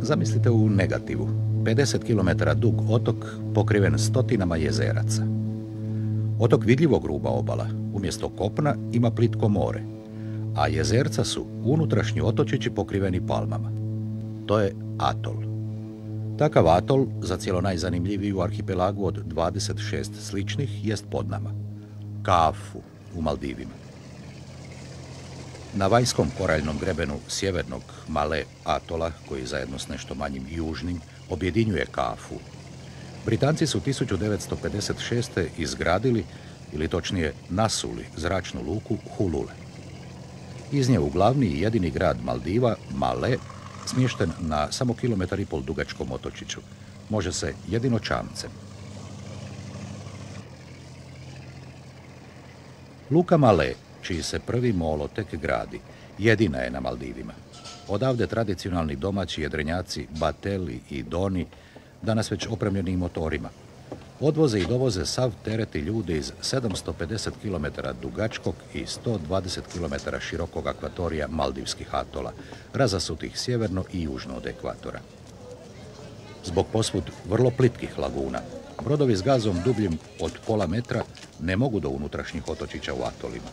Zamislite u negativu. 50 km dug otok pokriven stotinama jezeraca. Otok vidljivo gruba obala, umjesto kopna ima plitko more, a jezerca su unutrašnji otočići pokriveni palmama. To je atol. Takav atol, za cijelo najzanimljiviji u arhipelagu od 26 sličnih, jest pod nama. Kafu u Maldivima. Na vanjskom koraljnom grebenu sjevernog Male atola, koji zajedno s nešto manjim južnim objedinjuje Kafu, Britanci su 1956. izgradili, ili točnije nasuli, zračnu luku Hulule. Iz nje u glavni i jedini grad Maldiva, Male, smješten na samo 1,5 km dugačkom otočiću. Može se jedino čamcem. Luka Male, čiji se prvi molo tek gradi, jedina je na Maldivima. Odavde tradicionalni domaći jedrenjaci Bateli i Doni, danas već opremljeni motorima, odvoze i dovoze sav teret i ljude iz 750 km dugačkog i 120 km širokog akvatorija Maldivskih atola, razasutih sjeverno i južno od ekvatora. Zbog posvud vrlo plitkih laguna, brodovi s gazom dubljim od pola metra ne mogu do unutrašnjih otočića u atolima.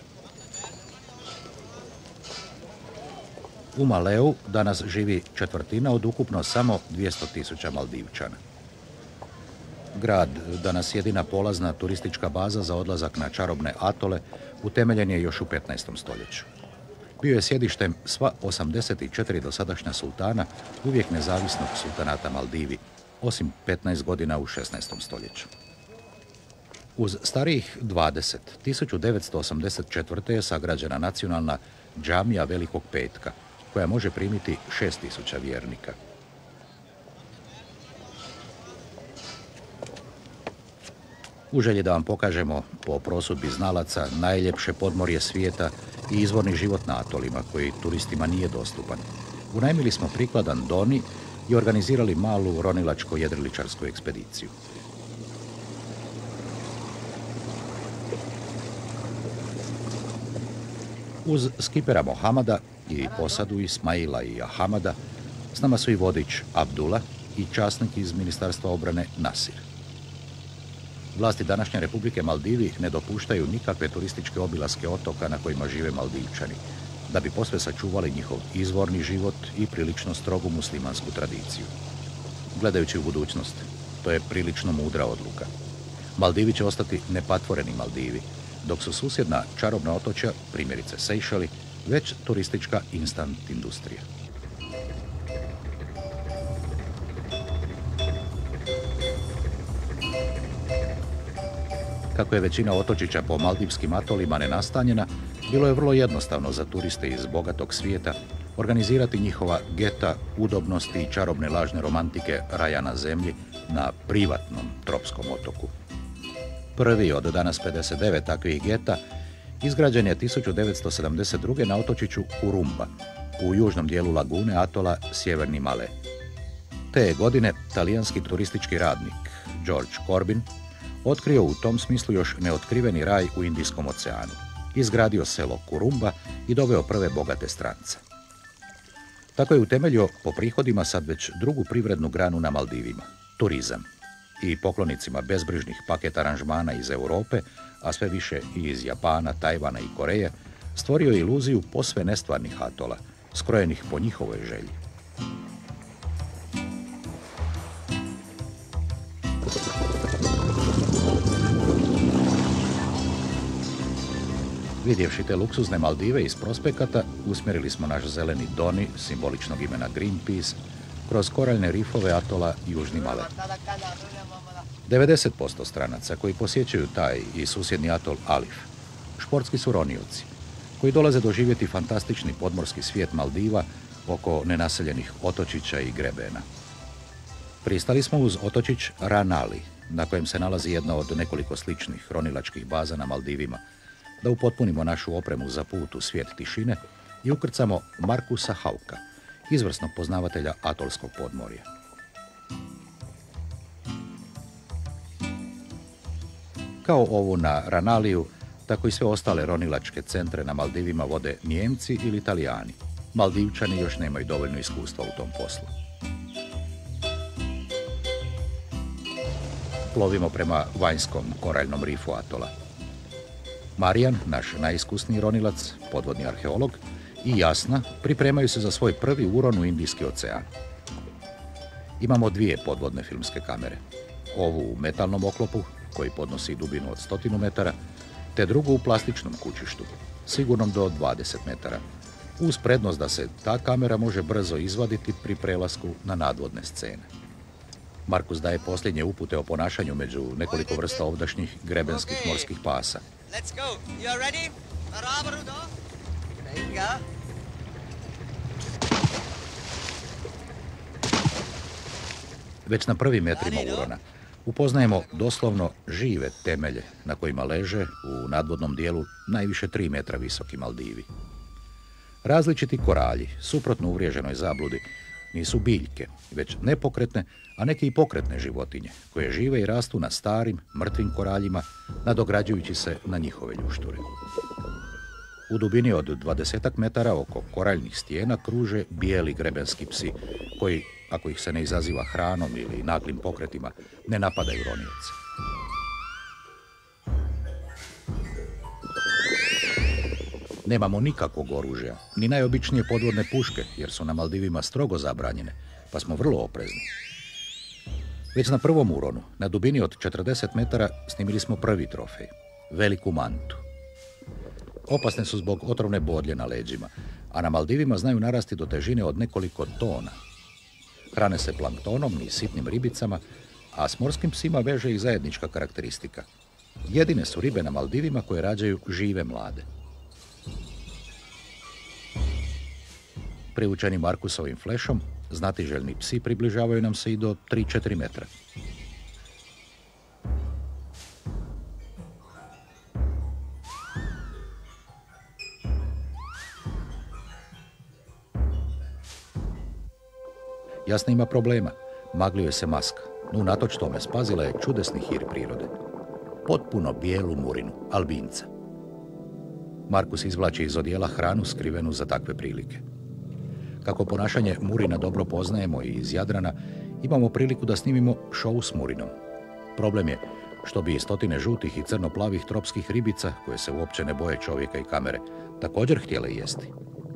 U Maleu danas živi četvrtina od ukupno samo 200.000 Maldivčana. Grad, danas jedina polazna turistička baza za odlazak na čarobne atole, utemeljen je još u 15. stoljeću. Bio je sjedištem sva 84 dosadašnja sultana, uvijek nezavisnog sultanata Maldivi, osim 15 godina u 16. stoljeću. Uz starijih 20, 1984. je sagrađena nacionalna džamija Velikog petka, koja može primiti 6.000 vjernika. U želji da vam pokažemo po prosudbi znalaca najljepše podmorje svijeta i izvorni život na atolima, koji turistima nije dostupan, unajmili smo prikladan Doni i organizirali malu ronilačko-jedriličarsku ekspediciju. Uz skipera Mohamada i posadu Ismaila i Ahamada, s nama su i vodič Abdullah i časnik iz Ministarstva obrane Nasir. Vlasti današnje Republike Maldivi ne dopuštaju nikakve turističke obilaske otoka na kojima žive Maldivčani, da bi posve sačuvali njihov izvorni život i prilično strogu muslimansku tradiciju. Gledajući u budućnost, to je prilično mudra odluka. Maldivi će ostati nepatvoreni Maldivi, dok su susjedna čarobna otočja, primjerice Sejšeli, već turistička instant industrija. Kako je većina otočića po Maldivskim atolima nenastanjena, bilo je vrlo jednostavno za turiste iz bogatog svijeta organizirati njihova geta, udobnosti i čarobne lažne romantike raja na zemlji na privatnom tropskom otoku. Prvi od danas 59 takvih geta izgrađen je 1972. na otočiću Kurumba, u južnom dijelu lagune atola Sjeverni Male. Te godine talijanski turistički radnik George Corbin otkrio u tom smislu još neotkriveni raj u Indijskom oceanu, izgradio selo Kurumba i doveo prve bogate strance. Tako je utemeljio po prihodima sad već drugu privrednu granu na Maldivima, turizam. I poklonicima bezbrižnih paket aranžmana iz Europe, a sve više i iz Japana, Tajvana i Koreje, stvorio je iluziju posve nestvarnih atola, skrojenih po njihovoj želji. Vidjevši te luksuzne Maldive iz prospekata, usmjerili smo naš zeleni Doni, simboličnog imena Greenpeace, kroz koraljne rifove atola Južni Male. 90% stranaca koji posjećuju taj i susjedni atol Alif, športski su ronioci, koji dolaze doživjeti fantastični podmorski svijet Maldiva oko nenaseljenih otočića i grebena. Pristali smo uz otočić Ranali, na kojem se nalazi jedna od nekoliko sličnih ronilačkih baza na Maldivima, da upotpunimo našu opremu za put u svijet tišine i ukrcamo Markusa Hauka, izvrsnog poznavatelja atolskog podmorja. Kao ovu na Ranaliju, tako i sve ostale ronilačke centre na Maldivima vode Nijemci ili Italijani. Maldivčani još nemaju dovoljno iskustva u tom poslu. plovimo prema vanjskom koraljnom rifu atola. Marijan, naš najiskusniji ronilac, podvodni arheolog, i Jasna pripremaju se za svoj prvi uron u Indijski ocean. Imamo 2 podvodne filmske kamere. Ovu u metalnom oklopu, koji podnosi dubinu od 100 metara, te drugu u plastičnom kućištu, sigurnom do 20 metara, uz prednost da se ta kamera može brzo izvaditi pri prelasku na nadvodne scene. Markus daje posljednje upute o ponašanju među nekoliko vrsta ovdašnjih grebenskih morskih pasa. Let's go. You are ready? There you go. Već na prvim metrima urona upoznajemo doslovno žive temelje na kojima leže u nadvodnom dijelu najviše 3 metra visoki Maldivi. Različiti koralji, suprotno uvriježenoj zabludi, nisu biljke, već nepokretne, a neke i pokretne životinje, koje žive i rastu na starim, mrtvim koraljima, nadograđujući se na njihove ljušture. U dubini od 20 metara oko koraljnih stijena kruže bijeli grebenski psi, koji, ako ih se ne izaziva hranom ili naglim pokretima, ne napadaju ronioce. Nemamo nikakvog oružja, ni najobičnije podvodne puške, jer su na Maldivima strogo zabranjene, pa smo vrlo oprezni. Već na prvom uronu, na dubini od 40 metara, snimili smo prvi trofej, veliku mantu. Opasne su zbog otrovne bodlje na leđima, a na Maldivima znaju narasti do težine od nekoliko tona. Hrane se planktonom i sitnim ribicama, a s morskim psima veže i zajednička karakteristika. Jedine su ribe na Maldivima koje rađaju žive mlade. Priučeni Markusovim flešom, znatiželjni psi približavaju nam se i do 3-4 metra. Jasna ima problema. Maglio je se maska, no unatoč tome spazila je čudesni hir prirode. Potpuno bijelu murinu, albinca. Markus izvlači iz odijela hranu skrivenu za takve prilike. Kako ponašanje murina dobro poznajemo i iz Jadrana, imamo priliku da snimimo šou s murinom. Problem je što bi stotine žutih i crno-plavih tropskih ribica, koje se uopće ne boje čovjeka i kamere, također htjele jesti.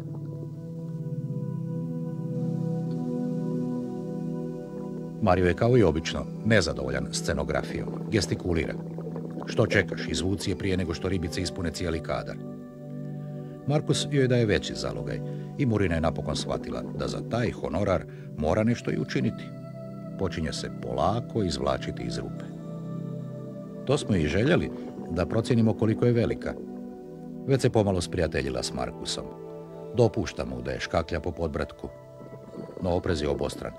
Mario je kao i obično nezadovoljan scenografijom, gestikulira. Što čekaš, izvuci je prije nego što ribice ispune cijeli kadar. Markus joj daje veći zalogaj i Murina je napokon shvatila da za taj honorar mora nešto i učiniti. Počinje se polako izvlačiti iz rupe. To smo i željeli, da procijenimo koliko je velika. Već se pomalo sprijateljila s Markusom. Dopušta mu da je škaklja po podbratku, no oprez je obostran.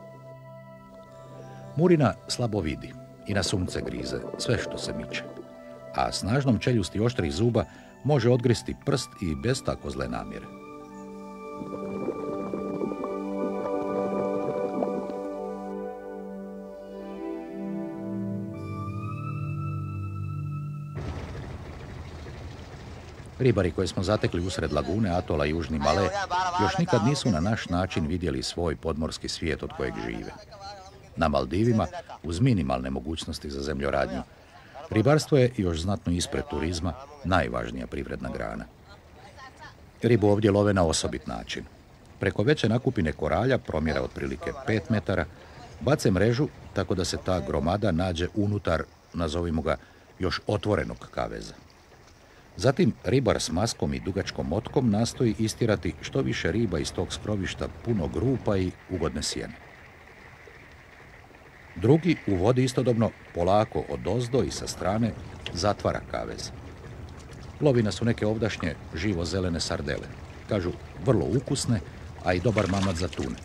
Murina slabo vidi i na sunce grize sve što se miče, a snažnom čeljusti oštrih zuba može odgristi prst i bez tako zle namjere. Ribari koje smo zatekli usred lagune atola Južni Male još nikad nisu na naš način vidjeli svoj podmorski svijet od kojeg žive. Na Maldivima, uz minimalne mogućnosti za zemljoradnju, ribarstvo je još znatno ispred turizma najvažnija privredna grana. Ribu ovdje love na osobit način. Preko veće nakupine koralja, promjera otprilike 5 metara, bace mrežu tako da se ta gromada nađe unutar, nazovimo ga, još otvorenog kaveza. Zatim ribar s maskom i dugačkom motkom nastoji istirati što više riba iz tog skrovišta punog rupa i ugodne sjene. Drugi u vodi istodobno polako odozdo i sa strane zatvara kavez. Lovi nas su neke ovdašnje živo-zelene sardele. Kažu, vrlo ukusne, a i dobar mamac za tune.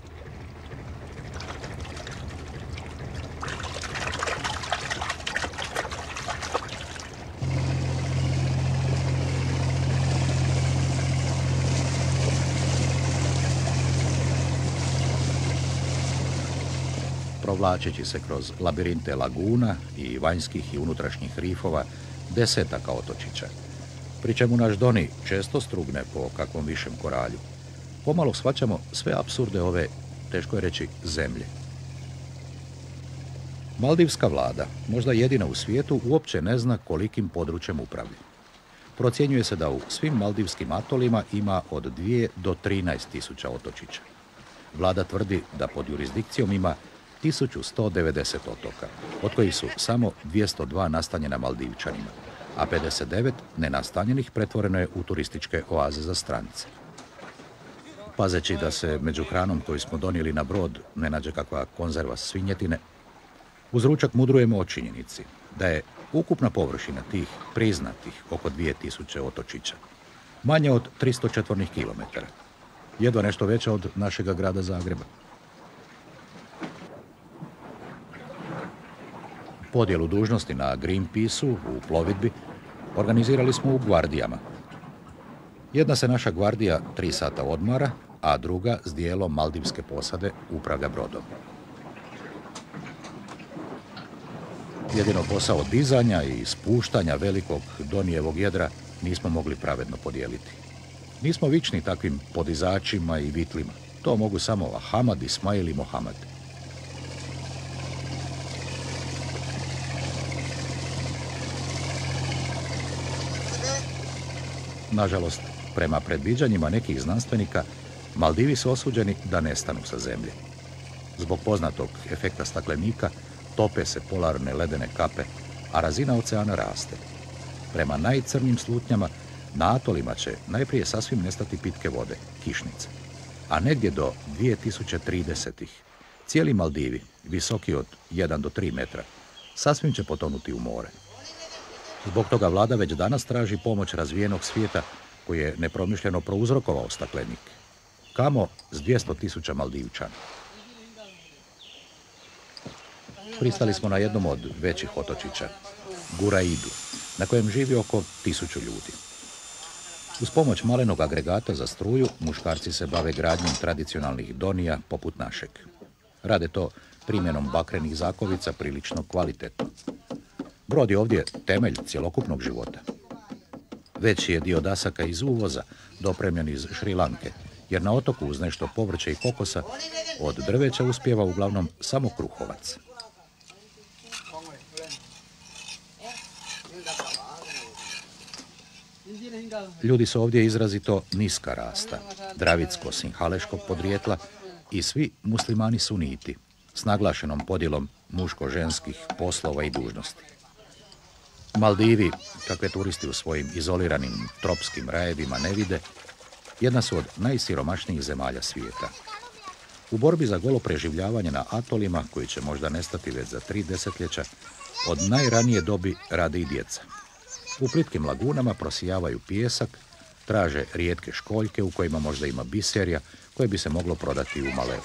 Provlačeći se kroz labirinte laguna i vanjskih i unutrašnjih rifova, desetaka otočića, pri čemu naš Doni često strugne po kakvom višem koralju. Pomalo shvaćamo sve apsurde ove, teško je reći, zemlje. Maldivska vlada, možda jedina u svijetu, uopće ne zna kolikim područjem upravlja. Procjenjuje se da u svim Maldivskim atolima ima od 2 do 13 tisuća otočića. Vlada tvrdi da pod jurisdikcijom ima 1190 otoka, od kojih su samo 202 nastanjena Maldivčanima, a 59 nenastanjenih pretvoreno je u turističke oaze za strance. Pazeći da se među hranom koju smo donijeli na brod ne nađe kakva konzerva svinjetine, uz ručak mudrujemo o činjenici da je ukupna površina tih priznatih oko 2000 otočića manje od 300 četvornih kilometara, jedva nešto veća od našega grada Zagreba. Podjelu dužnosti na Greenpeaceu u plovidbi organizirali smo u gvardijama. Jedna se naša gvardija 3 sata odmara, a druga s dijelom Maldivske posade upravlja brodom. Jedino posao dizanja i spuštanja velikog Donijevog jedra nismo mogli pravedno podijeliti. Nismo vični takvim podizačima i vitlima. To mogu samo Ahmad, Ismail i Mohamed. Nažalost, prema predviđanjima nekih znanstvenika, Maldivi su osuđeni da nestanu sa zemlje. Zbog poznatog efekta staklenika tope se polarne ledene kape, a razina oceana raste. Prema najcrnjim slutnjama, na atolima će najprije sasvim nestati pitke vode, kišnice. A negdje do 2030-ih cijeli Maldivi, visoki od 1 do 3 metra, sasvim će potonuti u more. Zbog toga vlada već danas traži pomoć razvijenog svijeta koji je nepromišljeno prouzrokovao staklenik. Kamo s 200.000 Maldivčana. Pristali smo na jednom od većih otočića, Guraidu, na kojem živi oko 1000 ljudi. Uz pomoć malenog agregata za struju, muškarci se bave gradnjom tradicionalnih donija poput našeg. Rade to primjenom bakrenih zakovica prilično kvalitetno. Brod je ovdje temelj cjelokupnog života. Veći je dio dasaka iz uvoza, dopremljen iz Šri Lanke, jer na otoku uz nešto povrća i kokosa od drveća uspijeva uglavnom samo kruhovac. Ljudi su ovdje izrazito niska rasta, dravicko-sinhaleškog podrijetla i svi muslimani suniti, s naglašenom podjelom muško-ženskih poslova i dužnosti. Maldivi, kakve turisti u svojim izoliranim tropskim rajevima ne vide, jedna su od najsiromašnijih zemalja svijeta. U borbi za golo preživljavanje na atolima, koji će možda nestati već za 3 desetljeća, od najranije dobi rade i djeca. U plitkim lagunama prosijavaju pijesak, traže rijetke školjke u kojima možda ima biserja koje bi se moglo prodati u Malevu.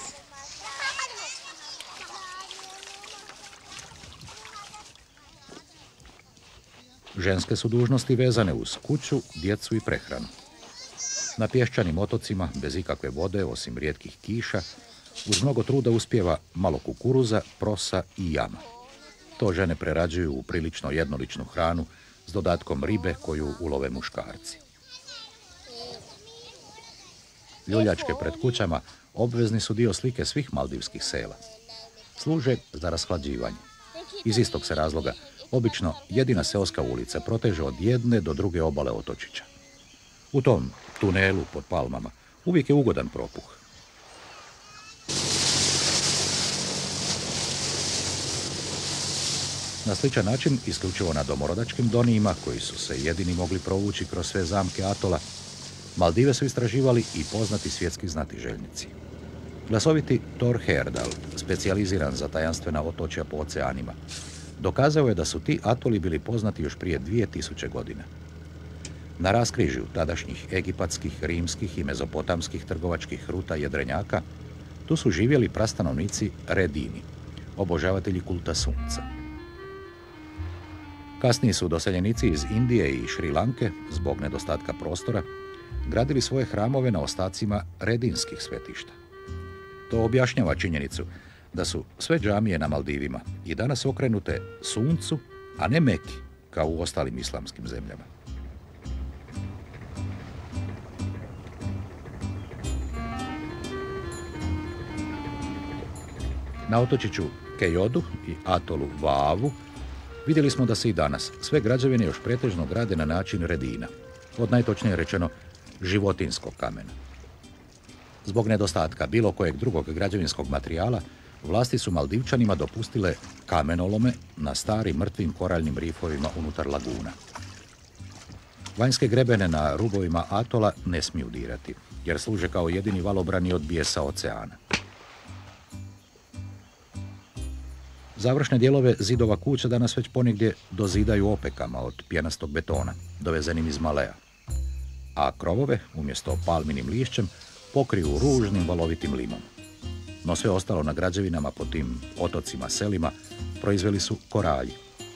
Ženske su dužnosti vezane uz kuću, djecu i prehranu. Na pješčanim otocima, bez ikakve vode, osim rijetkih kiša, uz mnogo truda uspijeva malo kukuruza, prosa i jama. To žene prerađuju u prilično jednoličnu hranu s dodatkom ribe koju ulove muškarci. Ljuljačke pred kućama obvezni su dio slike svih maldivskih sela. Služe za rashlađivanje. Iz istog se razloga obično jedina seoska ulica proteže od jedne do druge obale otočića. U tom tunelu pod palmama uvijek je ugodan propuh. Na sličan način, isključivo na domorodačkim donijima, koji su se jedini mogli provući kroz sve zamke atola, Maldive su istraživali i poznati svjetski znatiželjnici. Glasoviti Thor Heyerdahl, specijaliziran za tajanstvena otočja po oceanima, dokazao je da su ti atoli bili poznati još prije 2000 godina. Na raskrižju tadašnjih egipatskih, rimskih i mezopotamskih trgovačkih ruta jedrenjaka, tu su živjeli prastanovnici Redini, obožavatelji kulta sunca. Kasniji su doseljenici iz Indije i Šri Lanke, zbog nedostatka prostora, gradili svoje hramove na ostacima redinskih svetišta. To objašnjava činjenicu da su sve džamije na Maldivima i danas okrenute suncu, a ne Meki, kao u ostalim islamskim zemljama. Na otočiću Kejodu i atolu Vaavu vidjeli smo da se i danas sve građevine još pretežno grade na način redina, od najtočnije rečeno životinskog kamena. Zbog nedostatka bilo kojeg drugog građevinskog materijala, vlasti su Maldivčanima dopustile kamenolome na starim mrtvim koraljnim rifovima unutar laguna. Vanjske grebene na rubovima atola ne smiju dirati, jer služe kao jedini valobrani od bijesa oceana. Završne dijelove zidova kuća danas već ponegdje dozidaju opekama od pjenastog betona, dovezenim iz Malea, a krovove, umjesto palminim lišćem, pokriju ružnim valovitim limom. No sve ostalo na građevinama po tim otocima, selima, proizveli su koralji.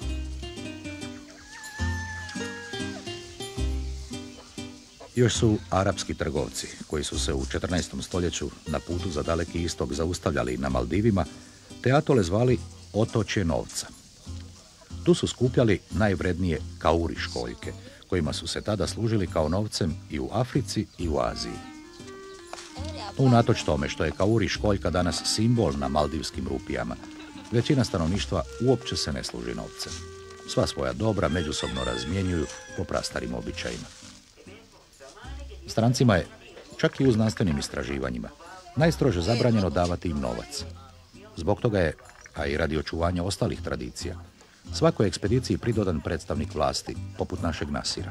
Još su arapski trgovci, koji su se u 14. stoljeću na putu za Daleki istok zaustavljali na Maldivima, te atole zvali otočje novca. Tu su skupljali najvrednije kauri školjke, kojima su se tada služili kao novcem i u Africi i u Aziji. Unatoč tome što je kauri školjka danas simbol na maldivskim rupijama, većina stanovništva uopće se ne služi novcem. Sva svoja dobra međusobno razmjenjuju po prastarim običajima. Strancima je, čak i u znanstvenim istraživanjima, najstrože zabranjeno davati im novac. Zbog toga je, a i radi očuvanja ostalih tradicija, svakoj ekspediciji pridodan predstavnik vlasti, poput našeg Nasira.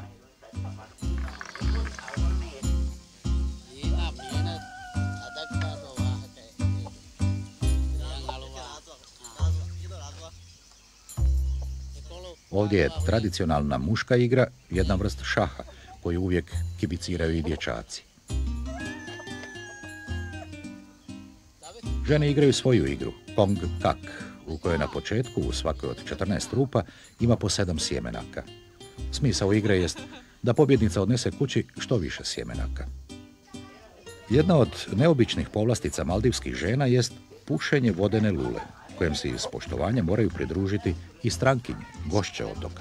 Ovdje je tradicionalna muška igra jedna vrst šaha, koju uvijek kibiciraju i dječaci. Žene igraju svoju igru, Kong Kak, u kojoj na početku u svakoj od 14 rupa ima po 7 sjemenaka. Smisao igre jest da pobjednica odnese kući što više sjemenaka. Jedna od neobičnih povlastica maldivskih žena jest pušenje vodene lule, kojem se iz poštovanja moraju pridružiti i strankinje, gošće otoka.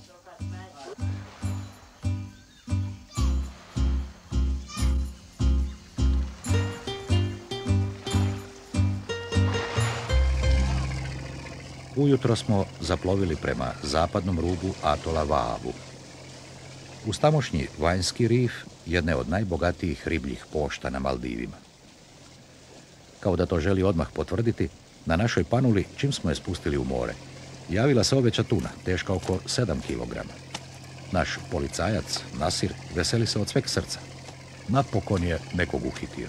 Ujutro smo zaplovili prema zapadnom rubu atola Vaavu. Uz tamošnji vanjski rif jedne od najbogatijih ribljih pošta na Maldivima. Kao da to želi odmah potvrditi, na našoj panuli, čim smo je spustili u more, javila se oveća tuna, teška oko 7 kilograma. Naš policajac, Nasir, veseli se od sveg srca. Napokon je nekog uhitio.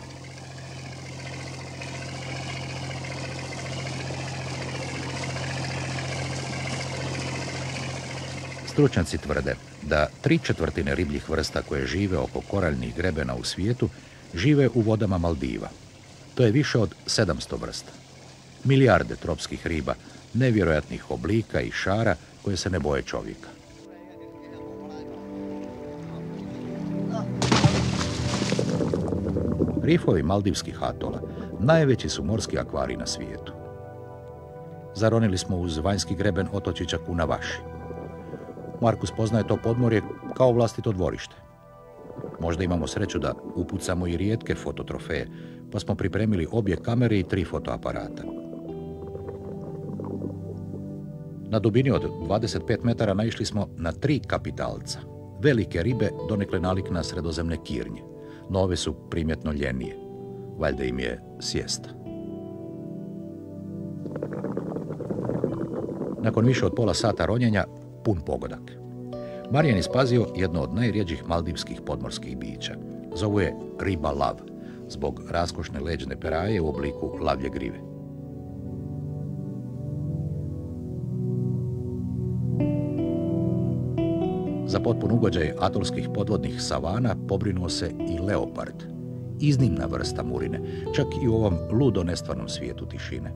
Stručnjaci tvrde da 3/4 ribljih vrsta koje žive oko koraljnih grebena u svijetu žive u vodama Maldiva. To je više od 700 vrsta. Milijarde tropskih riba, nevjerojatnih oblika i šara koje se ne boje čovjeka. Rifovi maldivskih atola najveći su morski akvariji na svijetu. Zaronili smo uz vanjski greben otočića Kunavaši. Markus poznaje to podmorje kao vlastito dvorište. Možda imamo sreću da upucamo i rijetke fototrofeje, pa smo pripremili obje kamere i 3 fotoaparata. Na dubini od 25 metara naišli smo na 3 kapitalca. Velike ribe donekle nalik na sredozemne kirnje, no ove su primjetno ljenije. Valjda im je siesta. Nakon više od pola sata ronjenja, pun pogodak. Marijan ispazio jedno od najrjeđih maldivskih podmorskih bića. Zovu je riba lav, zbog raskošne leđne peraje u obliku lavlje grive. Za potpun ugođaj atolskih podvodnih savana pobrinuo se i leopard. Iznimna vrsta murine, čak i u ovom ludo nestvarnom svijetu tišine.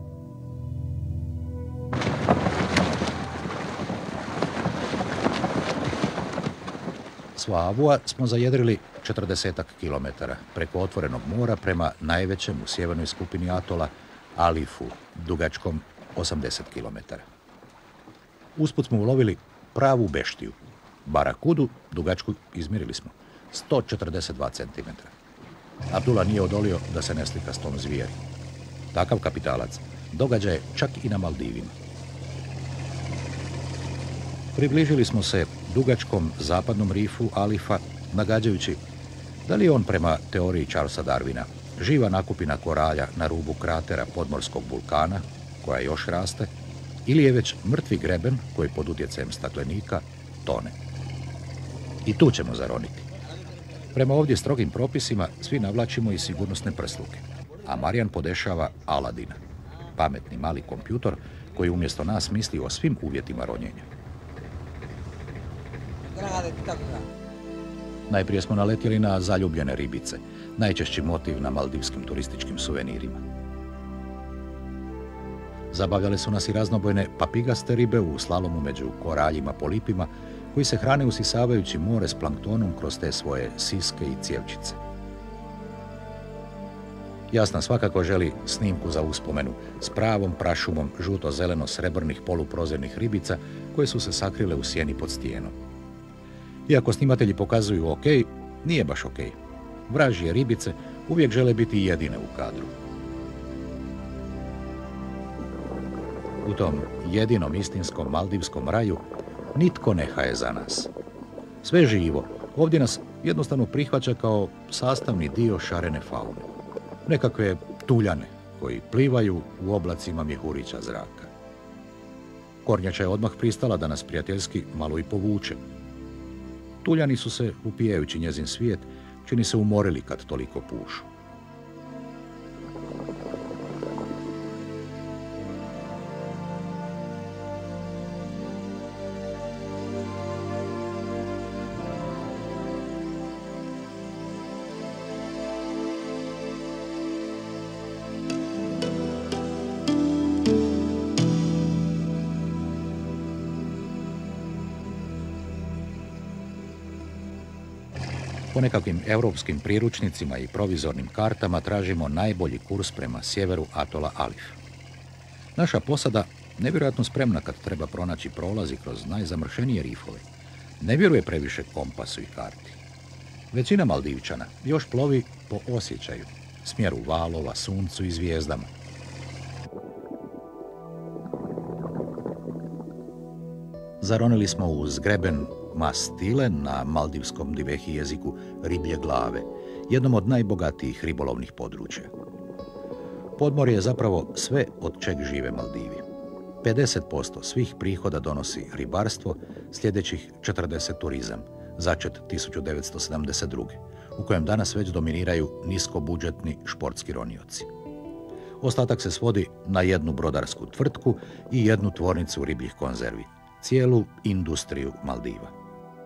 S Vaavua smo zajedrili 40 kilometara preko otvorenog mora prema najvećem u sjevernoj skupini atola Alifu, dugačkom 80 kilometara. Usput smo ulovili pravu beštiju. Barakudu, dugačku izmjerili smo, 142 centimetra. Abdullah nije odolio da se ne slika s tom zvijeri. Takav kapitalac događa je čak i na Maldivima. Približili smo se dugačkom zapadnom rifu Alifa, nagađajući da li je on prema teoriji Charlesa Darwina živa nakupina koralja na rubu kratera podmorskog vulkana, koja još raste, ili je već mrtvi greben koji pod utjecajem staklenika tone. I tu ćemo zaroniti. Prema ovdje strogim propisima svi navlačimo i sigurnosne prsluke, a Marijan podešava Aladina, pametni mali kompjutor koji umjesto nas misli o svim uvjetima ronjenja. Najprije smo naletjeli na zaljubljene ribice, najčešći motiv na maldivskim turističkim suvenirima. Zabavljale su nas i raznobojne papigaste ribe u slalomu među koraljima polipima, koji se hrane usisavajući more s planktonom kroz te svoje siske i cjevčice. Jasna svakako želi snimku za uspomenu s pravom prašumom žuto-zeleno-srebrnih poluprozirnih ribica koje su se sakrile u sjeni pod stijenom. Iako snimatelji pokazuju ok, nije baš ok. Vražje ribice uvijek žele biti jedine u kadru. U tom jedinom istinskom maldivskom raju nitko ne haje za nas. Sve živo ovdje nas jednostavno prihvaća kao sastavni dio šarene faune. Nekakve tuljane koji plivaju u oblacima mjehurića zraka. Kornjača je odmah pristala da nas prijateljski malo i povuče. Tuljani su se, upijajući njezin svijet, čini se umorili kad toliko pušu. Po nekakvim europskim priručnicima i provizornim kartama tražimo najbolji kurs prema sjeveru atola Alif. Naša posada, nevjerojatno spremna kad treba pronaći prolazi kroz najzamršenije rifove, ne vjeruje previše kompasu i karti. Većina Maldivčana još plovi po osjećaju, smjeru valova, suncu i zvijezdama. Zaronili smo uz greben Mastile, na maldivskom divehi jeziku riblje glave, jednom od najbogatijih ribolovnih područja. Podmorje je zapravo sve od čeg žive Maldivi. 50% svih prihoda donosi ribarstvo, sljedećih 40 turizam, začet 1972. u kojem danas već dominiraju niskobudžetni športski ronioci. Ostatak se svodi na jednu brodarsku tvrtku i jednu tvornicu ribljih konzervi, cijelu industriju Maldiva.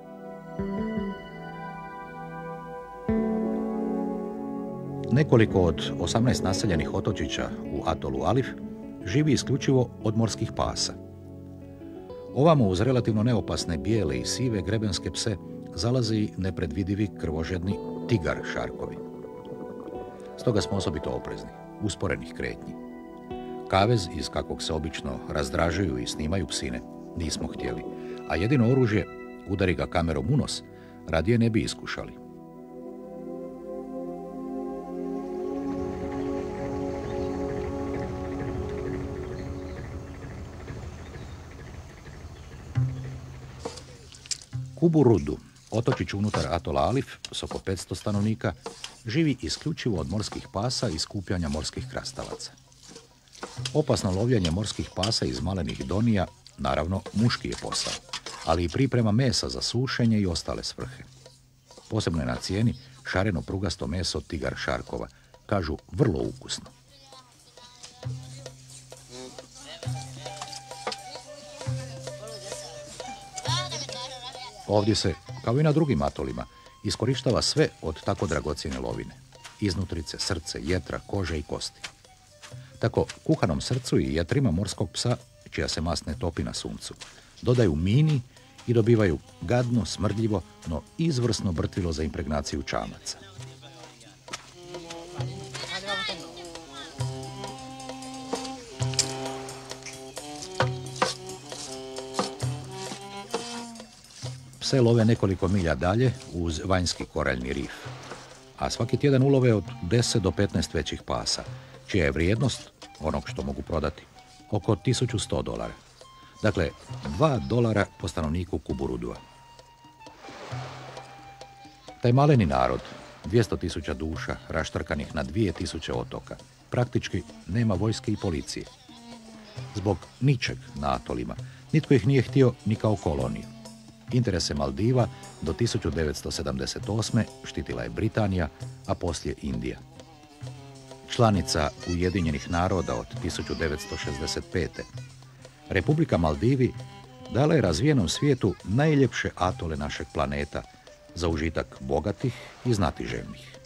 Nekoliko od 18 naseljenih otočića u atolu Alif živi isključivo od morskih pasa. Ovamo uz relativno neopasne bijele i sive grebenske pse zalaze i nepredvidivi krvožedni tigar šarkovi. Stoga smo osobito oprezni, usporenih kretnji. Kavez iz kakvog se obično razdražuju i snimaju psine nismo htjeli, a jedino oružje, udari ga kamerom u nos, radije ne bi iskušali. Kuburudu, otočić unutar atola Alif s oko 500 stanovnika, živi isključivo od morskih pasa i skupljanja morskih krastavaca. Opasno lovljenje morskih pasa iz malenih donija, naravno, muški je posao, ali i priprema mesa za sušenje i ostale svrhe. Posebno je na cijeni šareno prugasto meso tigar šarkova, kažu vrlo ukusno. Ovdje se, kao i na drugim atolima, iskorištava sve od tako dragocjene lovine. Iznutrice, srce, jetra, kože i kosti. Tako kuhanom srcu i jetrima morskog psa, čija se mast ne topi na suncu, dodaju mini i dobivaju gadno, smrdljivo, no izvrsno brtvilo za impregnaciju čamaca. Pse love nekoliko milja dalje uz vanjski koraljni rif, a svaki tjedan ulove od 10 do 15 većih pasa, čija je vrijednost onog što mogu prodati, oko $1100. Dakle, $2 po stanovniku Kuburudua. Taj maleni narod, 200.000 duša, raštrkanih na 2000 otoka, praktički nema vojske i policije. Zbog ničeg na atolima, nitko ih nije htio ni kao koloniju. Interese Maldiva do 1978. štitila je Britanija, a poslije Indija. Članica Ujedinjenih naroda od 1965. Republika Maldivi dala je razvijenom svijetu najljepše atole našeg planeta za užitak bogatih i znatiželjnih.